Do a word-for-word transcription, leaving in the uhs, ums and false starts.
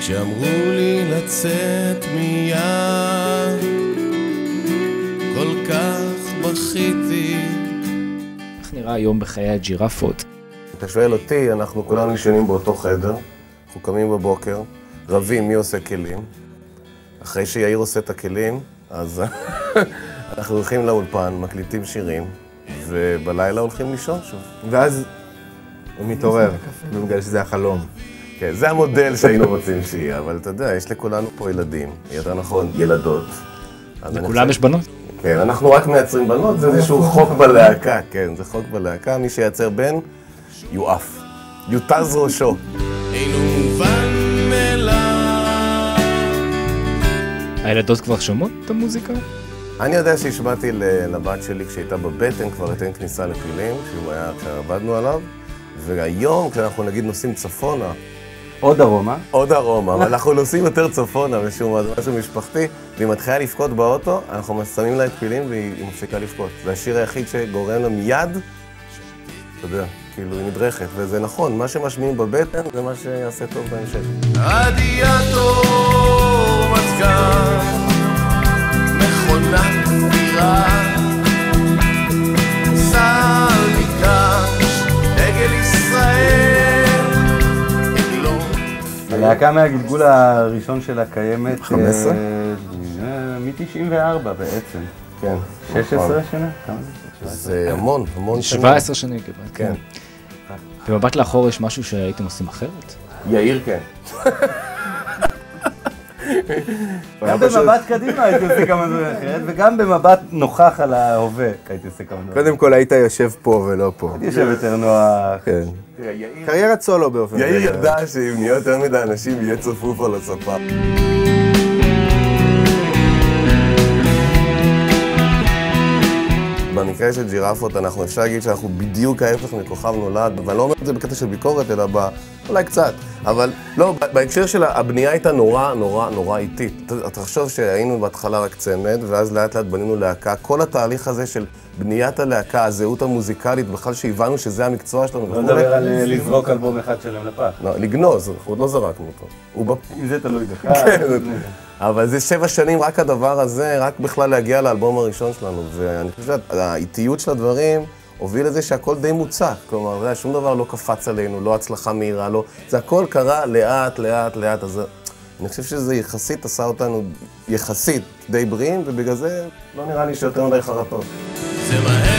כשאמרו לי לצאת מיד, כל כך בכיתי. איך נראה היום בחיי הג'ירפות? אתה שואל אותי, אנחנו כולנו ישנים באותו חדר, אנחנו קמים בבוקר, רבים מי עושה כלים. אחרי שיאיר עושה את הכלים, אז אנחנו הולכים לאולפן, מקליטים שירים, ובלילה הולכים לישון שוב. ואז הוא מתעורר, בגלל שזה החלום. כן, זה המודל שהיינו רוצים שיהיה, אבל אתה יודע, יש לכולנו פה ילדים, יותר נכון, ילדות. לכולם יש בנות? כן, אנחנו רק מייצרים בנות, זה איזשהו חוק בלהקה, כן, זה חוק בלהקה, מי שייצר בן, יועף, יותז ראשו. אינו מובן מאליו. הילדות כבר שומעות את המוזיקה? אני יודע שהשמעתי לבת שלי כשהייתה בבטן, כבר הייתה כניסה לפילים, שהוא היה כשעבדנו עליו, והיום כשאנחנו נגיד נוסעים צפונה, עוד ארומה. עוד ארומה, אבל אנחנו נוסעים יותר צפונה, משהו משפחתי, והיא מתחילה לבכות באוטו, אנחנו שמים לה את פילים והיא מפסיקה לבכות. זה השיר היחיד שגורם לה מיד, אתה יודע, כאילו היא נדרכת, וזה נכון, מה שמשמיעים בבטן זה מה שיעשה טוב בהמשך. רדיאטור מזגן, מכונת דירה, סל מקש, דגל ישראל, עגלון. הלהקה מהגלגול הראשון שלה קיימת חמש עשרה? מ-תשעים וארבע בעצם. כן. שש עשרה שנה? כמה זה? זה המון, המון שנים. שבע עשרה שנים כמעט. כן. במבט לאחור יש משהו שהייתם עושים אחרת? יאיר כן. גם במבט קדימה הייתי עושה כמה דברים אחרת, וגם במבט נוכח על ההווה הייתי עושה כמה דברים. קודם כל היית יושב פה ולא פה. הייתי יושב יותר נוח. כן. קריירת סולו באופן. יאיר ידע שאם נהיה יותר מדי אנשים יהיה צפוף על הספה. במקרה של ג'ירפות אנחנו אפשר להגיד שאנחנו בדיוק ההפך מכוכב נולד, ואני לא אומר את זה בקטע של ביקורת, אלא ב... אולי קצת, אבל לא, בהקשר של הבנייה הייתה נורא נורא נורא איטית. אתה תחשוב שהיינו בהתחלה רק צמד, ואז לאט לאט בנינו להקה. כל התהליך הזה של בניית הלהקה, הזהות המוזיקלית, בכלל שהבנו שזה המקצוע שלנו. לא נדבר על לזרוק אלבום אחד שלהם לפח. לא, לגנוז, אנחנו עוד לא זרקנו אותו. אם זה תלוי בך. אבל זה שבע שנים רק הדבר הזה, רק בכלל להגיע לאלבום הראשון שלנו. ואני חושב שהאיטיות של הדברים הוביל לזה שהכל די מוצק. כלומר, שום דבר לא קפץ עלינו, לא הצלחה מהירה, לא... זה הכל קרה לאט, לאט, לאט. אז אני חושב שזה יחסית עשה אותנו יחסית די בריאים, ובגלל זה לא נראה לי שיותר מדי חרטות. זה מהר